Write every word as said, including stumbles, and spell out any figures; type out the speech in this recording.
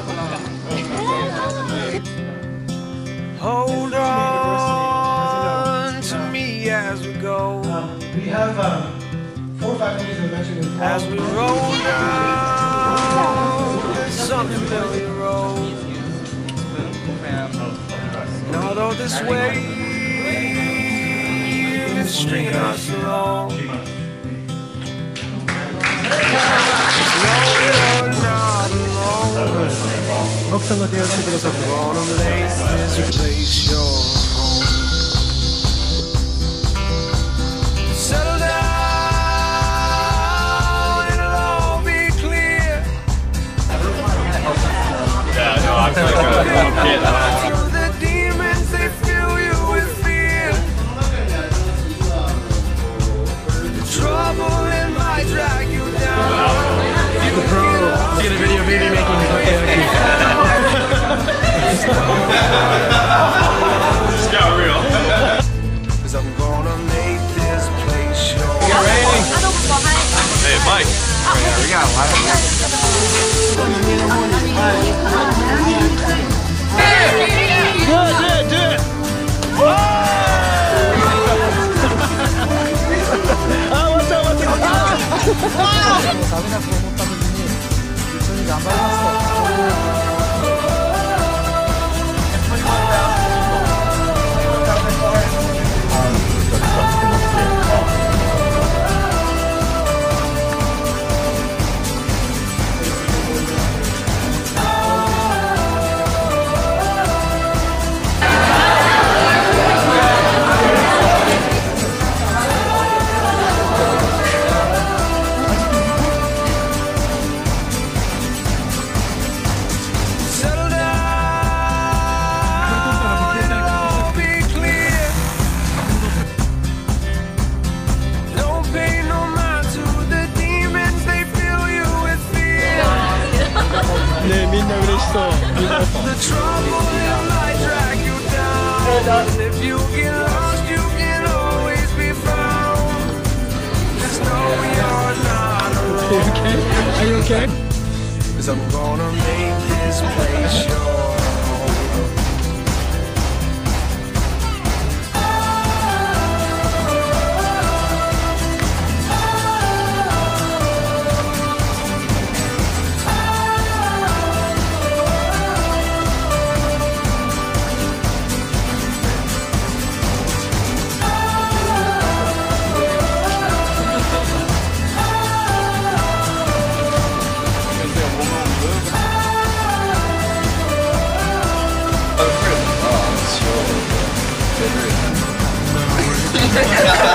Hold on to me as we go. Um, we have um, four faculties that mentioned in As we roll down some familiar road. And although this wave is stringing us along, no, you're not alone. 奥さんが提案してくださって Gonna make this place your home. Settle down, it'll all be clear. Yeah, no, I feel like a little kid. The demons, they fill you with fear. The trouble, it might drag you down. The pro. Get a video of me making takoyaki. This got real. 'Cause I'm gonna make this place your home. Hey, Mike. We got a lot of Do it, do it, do it! Ah, what's up, what's up? 食べなく思った時に一緒に頑張りますと。 Settle down, it'll all be clear. Don't pay no mind to the demons, they fill you with fear. ねえ、みんな嬉しそう。 The trouble, it might drag you down. And if you get lost, you can always be found. Just know you're not alone. Are you okay? 'Cause I'm gonna make this place your home. Oh,